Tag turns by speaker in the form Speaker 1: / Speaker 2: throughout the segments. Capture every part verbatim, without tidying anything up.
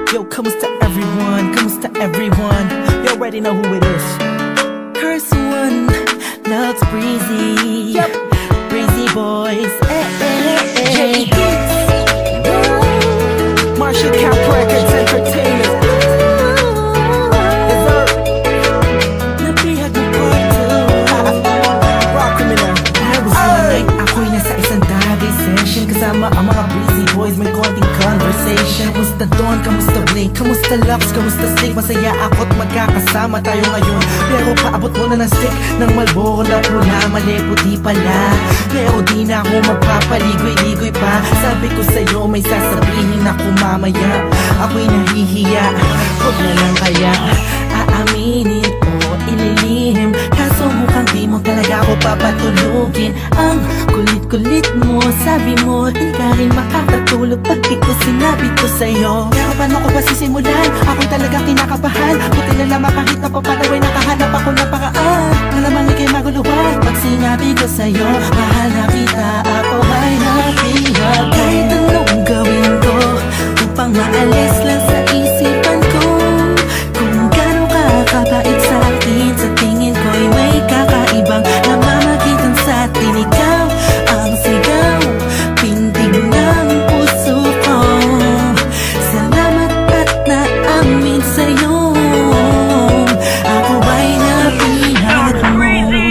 Speaker 1: Yo, kamusta everyone, kamusta everyone. You already know who it is. Curse one, loves Breezy. Yep, Breezy boys. Eh, eh, eh. Marshall Cap Records Entertainment. Napihag ng part two. Rock criminal. There was one night ako'y nasa isang dagay session kasama ang mga Breezy boys, may konting conversation. Kamusta Don, kamusta Blake, kamusta Lux, kamusta Slick. Masaya ako't magkakasama tayo ngayon. Pero paabot mo na ng stick ng Marlboro na pula. Mali puti pala, pero di na ako magpapaligoy-ligoy pa. Sabi ko sa'yo may sasabihin ako mamaya. Ako'y nahihiya, huwag na lang kaya aaminin o ililihim. Kaso mukhang di mo talaga ako papatulugin. Ang kulit-kulit mo, sabi mo di ka rin makakatulog pag di ko sinabi ko sa'yo. Pero paano ko ba sisimulan? Ako'y talagang kinakabahan. Buti na lamang kahit napapanaway nakahanap ako ng paraan na naman ikay maguluhan. Pag sinabi ko sa'yo, mahal na kita, ako ay napihag. Kahit anong gawin ko upang maalis lang sa isipan ko kung gano'n ka kabait sa akin. Sa tingin ko'y may kakaibang namamagitan sa atin. Ikaw ang sigaw, pintig ng puso ko. Salamat at naamin sa'yo, ako ay napihag mo.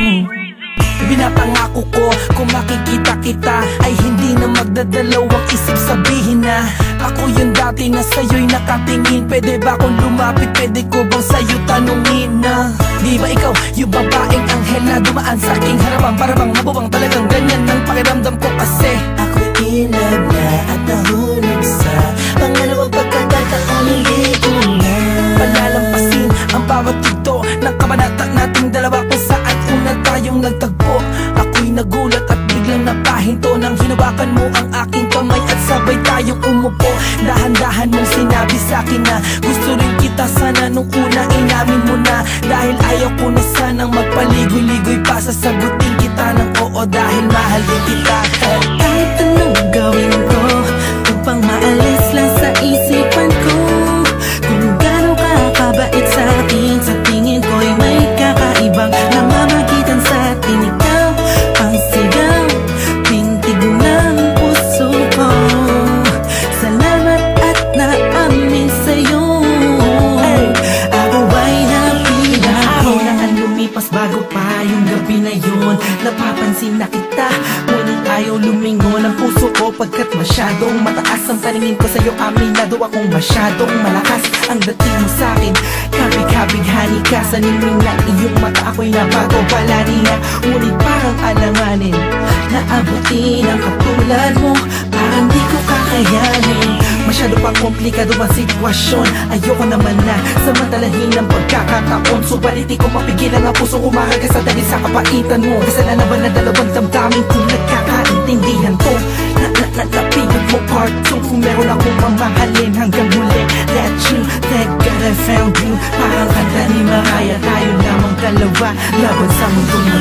Speaker 1: Pinapangako ko kung makikita kita ay hindi na magdadalawang isip sabihin na ako yung dati na sa'yo'y nakatingin. Pwede ba akong lumapit? Pwede ko bang sa'yo tanungin na di ba ikaw yung babaeng anghel na dumaan sa aking harapan? Para bang mabubang talagang ganyan ng pakiramdam ko kasi ako'y in love na at nahulog sa pangalawang pagkakataon. Hindi ko na palalampasin ang bawat tugto ng kabanata nating dalawa kung saan una tayong nagtagpo. Ako'y nagulat at biglang napahinto nang hinawakan mo ang aking kamay at sabay tayong umupo. Dahan-dahan mong sinabi sa'kin na gusto rin kita sana nung una inamin mo na. Dahil ayaw ko na sanang magpaligoy-ligoy pa, sasagutin kita ng oo dahil mahal din kita. Kahit anong gawin ko upang maalis lang sa isipan ko kung gano'n ka kabait sa akin. Sa tingin ko'y may kakaibang namamagitan sa atin. Ikaw ang sigaw, pintig ng puso ko. Salamat at naamin sa'yo, ako ay napihag. Araw na ang lumipas bago pa yung gabi na yun. Napapansin na kita, ngunit ayaw lumingon ang puso ko pagkat masyadong mataas ang paningin ko sa'yo. Aminado akong masyadong malakas ang dating mo sa'kin. Kabig-kabighani ka sa ningning ng iyong mata. Ako'y nabago pala niya, ngunit parang alanganin na abutin ang katulad mo. Parang di ko kakayanin, masyado pang komplikado ang sitwasyon. Ayoko naman na samantalahin ang pagkakataon. Subalit di ko mapigilan ang pusong umahaga sa dahil sa kapaitan mo. Kasalanan ba na dalawang damdamin kung nagkakaintindihan to? Na na na napigod mo part two. Kung meron akong mamahalin hanggang huli, that you, thank God I found you. Parang kanta ni Mariah, tayo lamang dalawa laban sa mundong